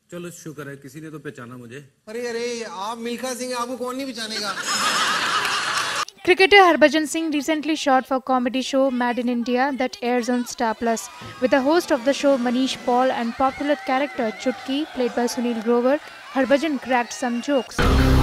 चलो शुक्र है किसी ने तो पहचाना मुझे। अरे अरे, आप मिल्खा सिंह, आपको कौन नहीं पहचानेगा। Cricketer Harbhajan Singh recently shot for comedy show Mad in India that airs on Star Plus. With the host of the show Manish Paul and popular character Chutki, played by Sunil Grover, Harbhajan cracked some jokes.